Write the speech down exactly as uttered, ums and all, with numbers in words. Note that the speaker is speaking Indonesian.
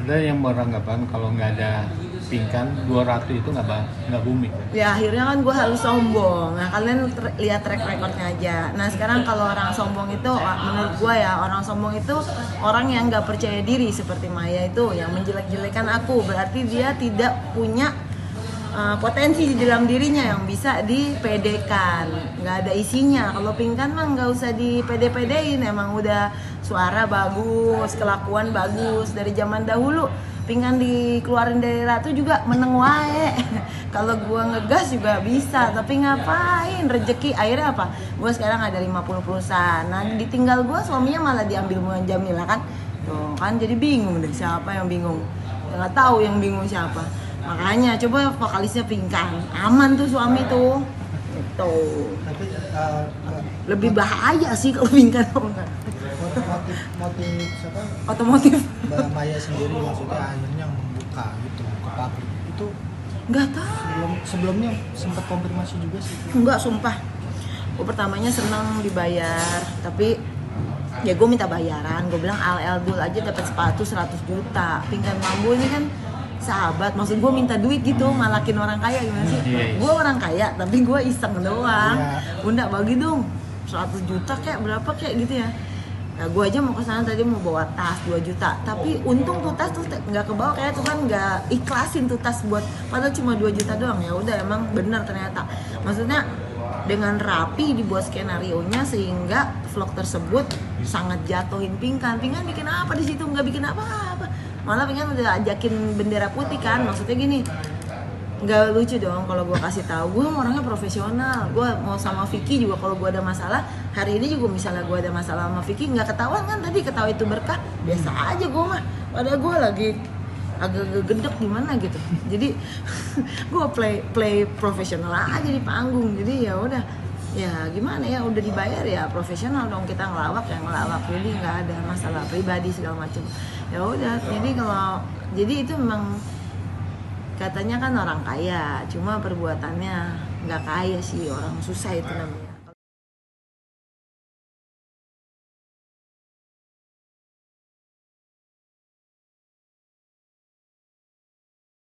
Ada yang beranggapan kalau nggak ada Pinkan, Dua Ratu itu nggak nggak booming. Ya akhirnya kan gue harus sombong. Nah kalian ter- lihat track recordnya aja. Nah sekarang kalau orang sombong itu, menurut gue ya, orang sombong itu orang yang nggak percaya diri seperti Maya itu, yang menjelek-jelekan aku. Berarti dia tidak punya uh, potensi di dalam dirinya yang bisa dipedekan. Nggak ada isinya. Kalau Pinkan mah nggak usah dipede-pedein. Emang udah suara bagus, kelakuan bagus dari zaman dahulu. Pinkan dikeluarin dari Ratu juga meneng wae. Kalau gua ngegas juga bisa, tapi ngapain? Rezeki akhirnya apa? Gua sekarang ada lima puluh perusahaan. Nah, ditinggal gua suaminya malah diambil Mulan Jamila kan. Tuh, kan jadi bingung deh siapa yang bingung. Enggak tahu yang bingung siapa. Makanya coba vokalisnya Pinkan. Aman tuh suami tuh. Gitu. Tapi uh, Lebih bahaya sih kalau Pinkan. motif motif siapa? Otomotif. Mbak Maya sendiri maksudnya akhirnya membuka gitu ke pabrik itu Nggak tahu. sebelum sebelumnya sempat konfirmasi juga sih. Enggak, sumpah. Gue pertamanya senang dibayar, tapi ya gue minta bayaran. Gue bilang Al Eldul aja dapat sepatu seratus juta. Pinkan Mambo ini kan sahabat, maksud gue minta duit gitu, malakin orang kaya gimana sih? Gue orang kaya, tapi gue iseng doang. Bunda bagi dong seratus juta kayak berapa kayak gitu ya. Nah, gue aja mau ke sana tadi mau bawa tas dua juta, tapi untung tuh tas tuh nggak kebawa, kayak tuh kan nggak ikhlasin tuh tas buat, padahal cuma dua juta doang. Ya udah, emang bener ternyata. Maksudnya dengan rapi dibuat skenario-nya sehingga vlog tersebut sangat jatuhin Pinkan. Pinkan bikin apa di situ? Nggak bikin apa-apa. Malah Pinkan udah ajakin bendera putih kan. Maksudnya gini, nggak lucu dong kalau gue kasih tahu gue orangnya profesional. Gue mau sama Vicky juga kalau gue ada masalah, hari ini juga misalnya gue ada masalah sama Vicky nggak ketahuan kan, tadi ketawa itu berkah, biasa aja gue mah. Padahal gue lagi agak gedek gimana gitu. Jadi gue play play profesional aja di panggung. Jadi ya udah, ya gimana ya, udah dibayar ya profesional dong, kita ngelawak ya ngelawak. Jadi nggak ada masalah pribadi segala macam. Ya udah, jadi kalau jadi itu memang katanya kan orang kaya, cuma perbuatannya nggak kaya sih, orang susah itu namanya.